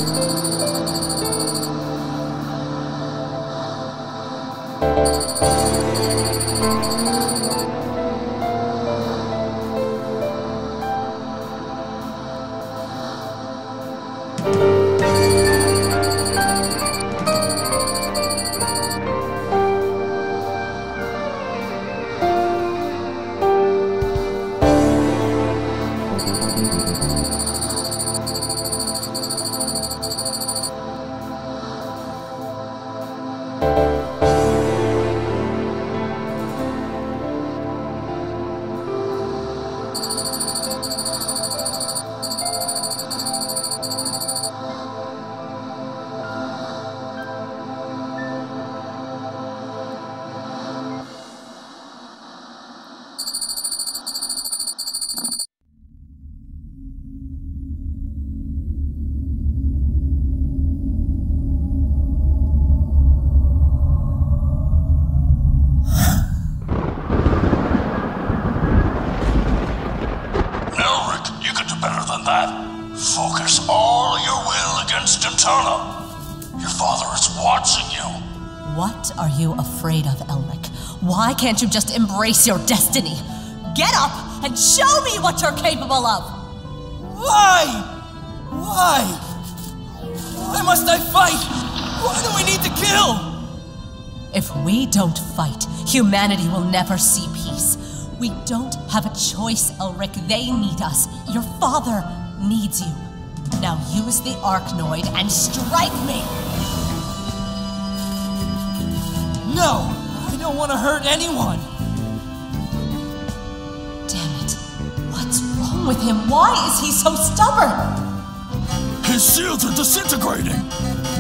Focus all your will against Internal. Your father is watching you. What are you afraid of, Elric? Why can't you just embrace your destiny? Get up and show me what you're capable of! Why? Why? Why must I fight? Why do we need to kill? If we don't fight, humanity will never see peace. We don't have a choice, Elric. They need us. Your father needs you. Now use the Arknoid and strike me! No! I don't want to hurt anyone! Damn it. What's wrong with him? Why is he so stubborn? His shields are disintegrating!